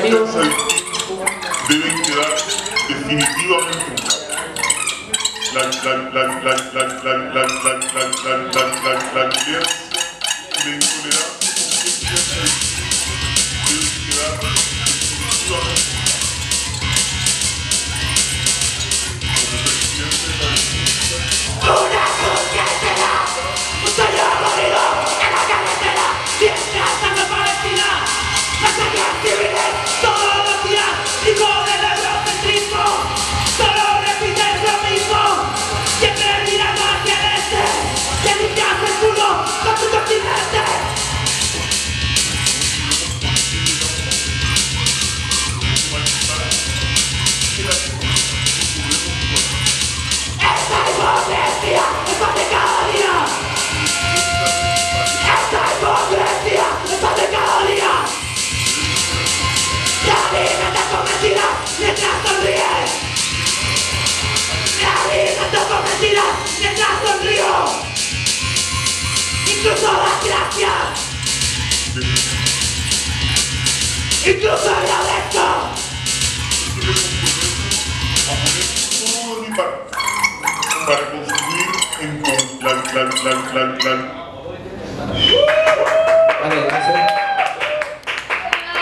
enemigos deben quedar definitivamente la violencia y la intolerancia deben quedar definitivamente. Una conciencia, un sueño morido en la carretera, mientras tanto Palestina, masacres civiles todos los días, hijo del eurocentrismo, solo repites lo mismo, siempre mirando hacia el este, que limpias el culo con tu continente. Esta hipocresía es más de cada día. Esta hipocresía es más de cada día. Te alimentas con mentiras mientras sonríes. Me alimento con mentiras mientras sonrío. Incluso las gracias. Incluso agradezco. Para construir en Vale, gracias.